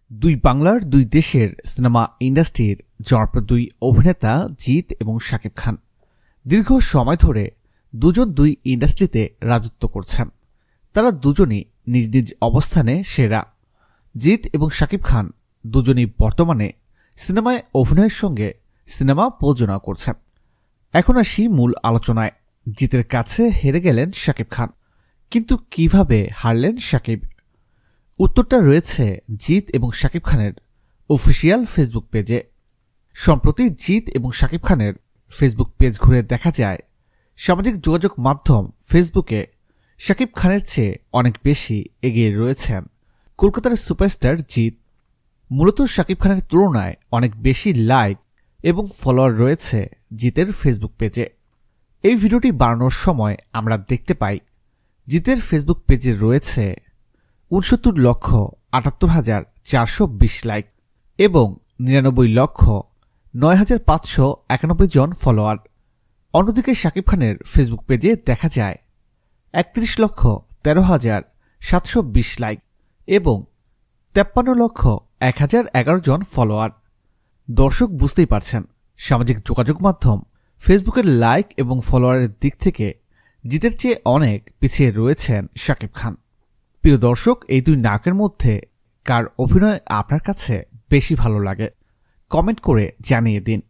দুই বাংলার দুই দেশের সিনেমা ইন্ডাস্ট্রির জনপ্রিয় দুই অভিনেতা জিৎ এবং শাকিব খান দীর্ঘ সময় ধরে দুজন দুই ইন্ডাস্ট্রিতে রাজত্ব করছেন। তারা দুজনই নিজ নিজ অবস্থানে সেরা। জিৎ এবং শাকিব খান দুজনই বর্তমানে সিনেমায় অভিনয়ের সঙ্গে সিনেমা প্রযোজনা করছেন। এখন আসি মূল আলোচনায়। জিতের কাছে হেরে গেলেন শাকিব খান, কিন্তু কিভাবে হারলেন শাকিব? উত্তরটা রয়েছে জিৎ এবং শাকিব খানের অফিসিয়াল ফেসবুক পেজে। সম্প্রতি জিৎ এবং শাকিব খানের ফেসবুক পেজ ঘুরে দেখা যায়, সামাজিক যোগাযোগ মাধ্যম ফেসবুকে শাকিব খানের চেয়ে অনেক বেশি এগিয়ে রয়েছেন কলকাতার সুপারস্টার জিৎ। মূলত শাকিব খানের তুলনায় অনেক বেশি লাইক এবং ফলোয়ার রয়েছে জিতের ফেসবুক পেজে। এই ভিডিওটি বানানোর সময় আমরা দেখতে পাই জিতের ফেসবুক পেজে রয়েছে 69,78,420 লাইক এবং 99,09,591 জন ফলোয়ার। অন্যদিকে শাকিব খানের ফেসবুক পেজে দেখা যায় 31,13,720 লাইক এবং 53,01,011 জন ফলোয়ার। দর্শক বুঝতেই পারছেন, সামাজিক যোগাযোগ মাধ্যম ফেসবুকের লাইক এবং ফলোয়ারের দিক থেকে জিতের চেয়ে অনেক পিছিয়ে রয়েছেন শাকিব খান। প্রিয় দর্শক, এই দুই নায়কের মধ্যে কার অভিনয় আপনার কাছে বেশি ভালো লাগে? কমেন্ট করে জানিয়ে দিন।